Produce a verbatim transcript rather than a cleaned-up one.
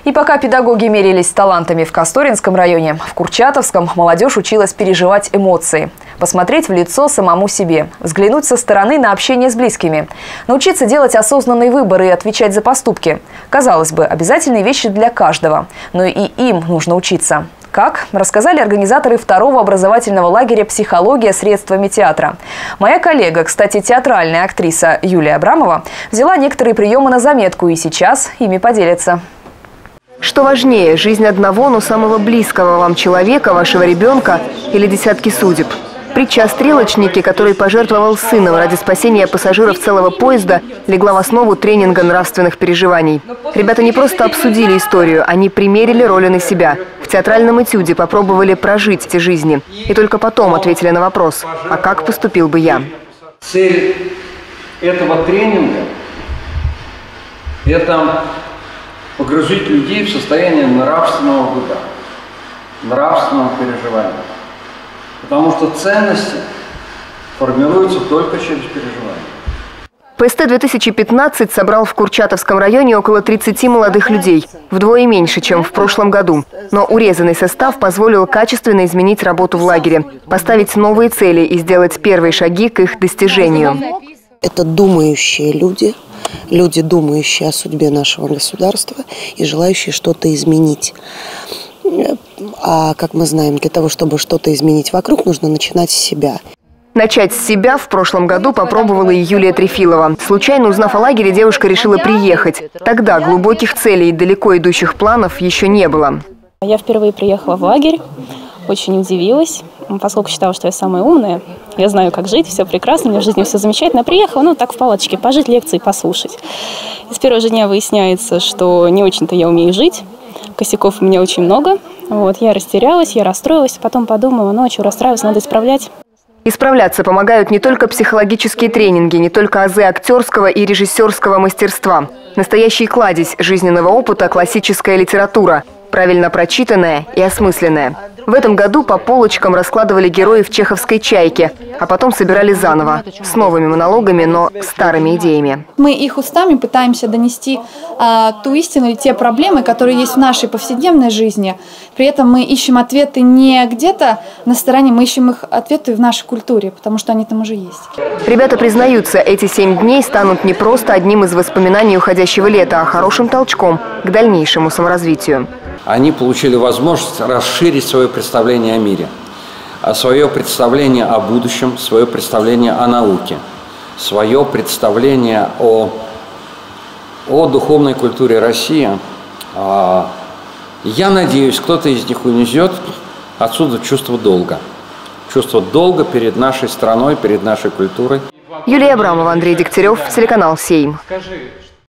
И пока педагоги мерились талантами в Касторинском районе, в Курчатовском молодежь училась переживать эмоции. Посмотреть в лицо самому себе, взглянуть со стороны на общение с близкими, научиться делать осознанные выборы и отвечать за поступки. Казалось бы, обязательные вещи для каждого, но и им нужно учиться. Как? Рассказали организаторы второго образовательного лагеря «Психология средствами театра». Моя коллега, кстати, театральная актриса Юлия Абрамова, взяла некоторые приемы на заметку и сейчас ими поделится. Что важнее – жизнь одного, но самого близкого вам человека, вашего ребенка или десятки судеб? Притча о стрелочнике, который пожертвовал сыном ради спасения пассажиров целого поезда, легла в основу тренинга нравственных переживаний. Ребята не просто обсудили историю, они примерили роли на себя. В театральном этюде попробовали прожить эти жизни. И только потом ответили на вопрос: а как поступил бы я? Цель этого тренинга – это погрузить людей в состояние нравственного быта, нравственного переживания. Потому что ценности формируются только через переживания. ПСТ две тысячи пятнадцать собрал в Курчатовском районе около тридцати молодых людей. Вдвое меньше, чем в прошлом году. Но урезанный состав позволил качественно изменить работу в лагере, поставить новые цели и сделать первые шаги к их достижению. Это думающие люди, люди, думающие о судьбе нашего государства и желающие что-то изменить. А, как мы знаем, для того, чтобы что-то изменить вокруг, нужно начинать с себя. Начать с себя в прошлом году попробовала и Юлия Трефилова. Случайно узнав о лагере, девушка решила приехать. Тогда глубоких целей и далеко идущих планов еще не было. Я впервые приехала в лагерь, очень удивилась, поскольку считала, что я самая умная. Я знаю, как жить, все прекрасно, у меня в жизни все замечательно. Приехала, ну так в палочке, пожить, лекции послушать. И с первого же дня выясняется, что не очень-то я умею жить. Косяков у меня очень много. Вот, я растерялась, я расстроилась, потом подумала, ну а что расстраиваться, надо исправлять. Исправляться помогают не только психологические тренинги, не только азы актерского и режиссерского мастерства. Настоящий кладезь жизненного опыта – классическая литература, правильно прочитанная и осмысленная. В этом году по полочкам раскладывали героев чеховской «Чайки», а потом собирали заново, с новыми монологами, но старыми идеями. Мы их устами пытаемся донести а, ту истину и те проблемы, которые есть в нашей повседневной жизни. При этом мы ищем ответы не где-то на стороне, мы ищем их ответы в нашей культуре, потому что они там уже есть. Ребята признаются, эти семь дней станут не просто одним из воспоминаний уходящего лета, а хорошим толчком к дальнейшему саморазвитию. Они получили возможность расширить свое представление о мире, свое представление о будущем, свое представление о науке, свое представление о, о духовной культуре России. Я надеюсь, кто-то из них унесет отсюда чувство долга. Чувство долга перед нашей страной, перед нашей культурой. Юлия Абрамова, Андрей Дегтярев, телеканал «Сейм».